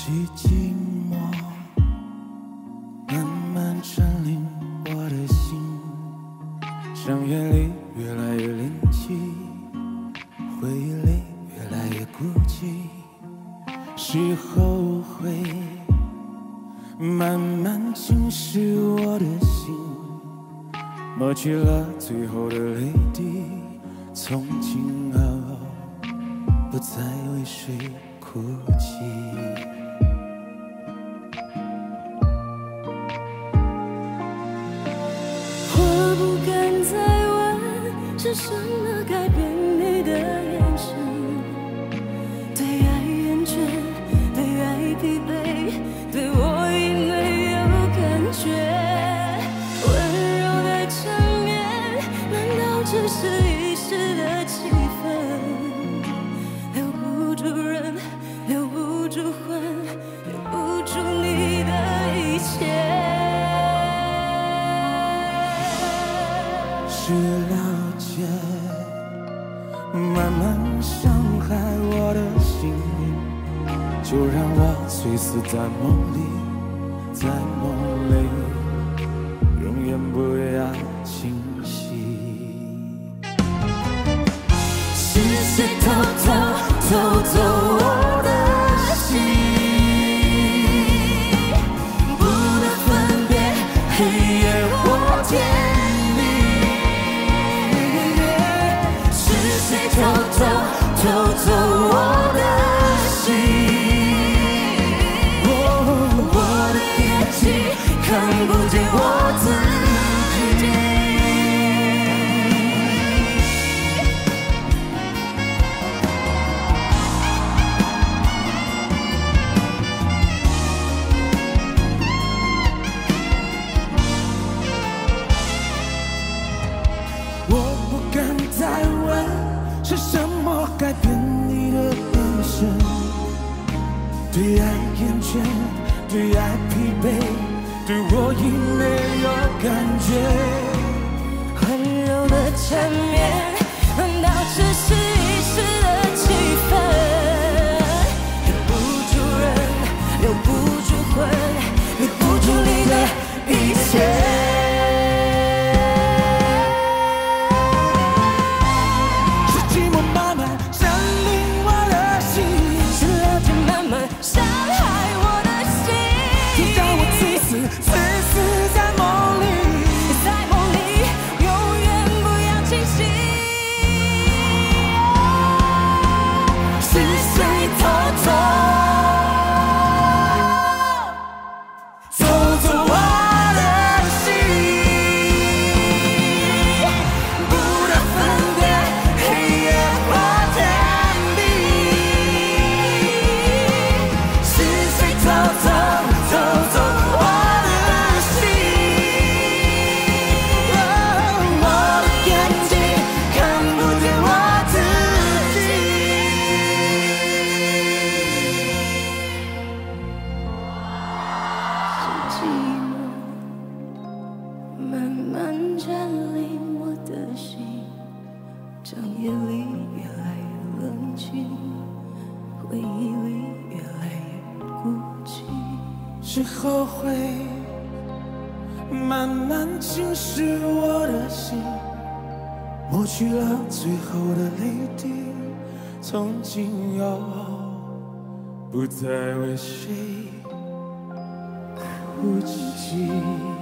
寂寞慢慢占领我的心，像夜里越来越灵气，回忆里越来越孤寂，是后悔慢慢侵蚀我的心，抹去了最后的泪滴，从今后不再为谁哭泣。 我不敢再问，是什么改变你的眼神？对爱厌倦，对爱疲惫，对我已没有感觉。温柔的缠绵，难道只是一时的气氛？留不住人，留不住魂，留不住你的一切。 是了解，慢慢伤害我的心，就让我垂死在梦里，在梦里，永远不要清晰。是谁偷走我的心，不能分别黑夜或天。偷走我的心，我的眼睛看不见我自己。我不敢再问，是什么改变你的眼神？对爱厌倦，对爱疲惫，对我已没有感觉。 温柔的缠绵，难道只是一时的气氛？留不住人，留不住魂，留不住你的一切。寂寞慢慢占领我的心，长夜里越来越冷清，回忆里越来越孤寂。 是后悔慢慢侵蚀我的心，抹去了最后的泪滴，从今以后不再为谁哭泣。